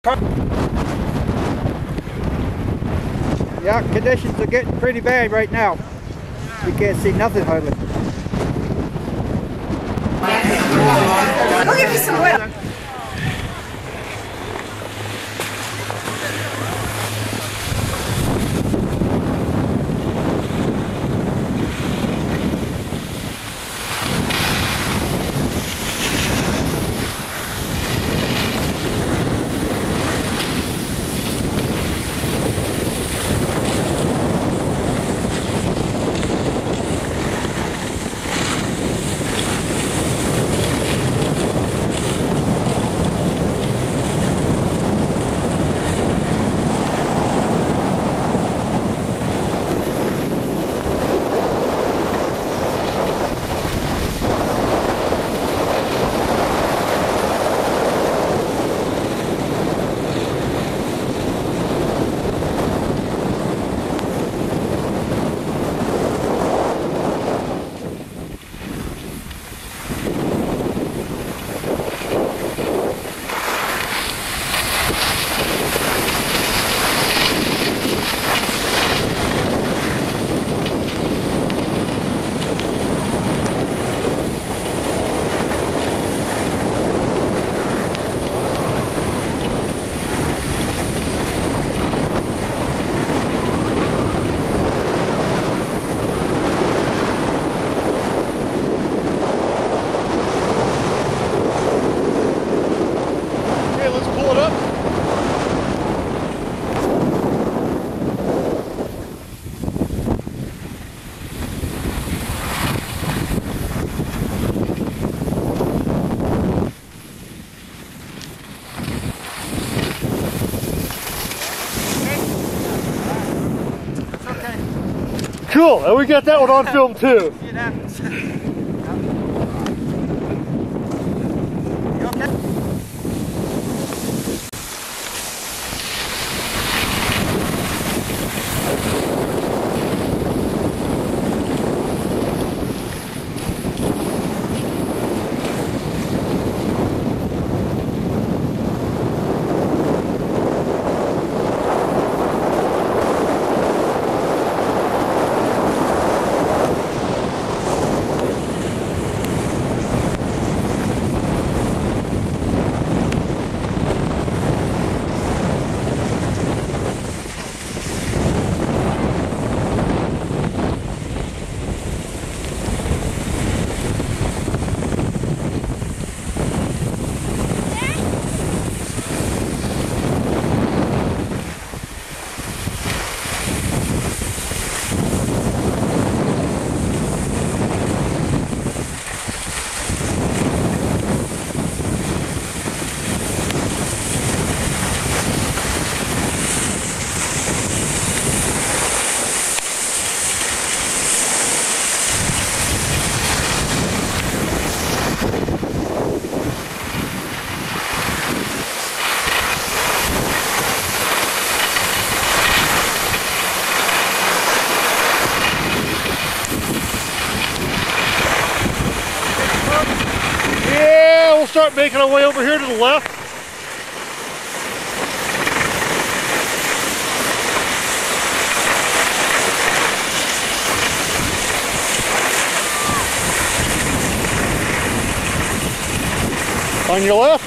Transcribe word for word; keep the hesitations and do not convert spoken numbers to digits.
Yeah, conditions are getting pretty bad right now. You can't see nothing hardly. I'll give you some wood. Cool, and we got that one on film too. See what happens. Start making our way over here to the left. On your left.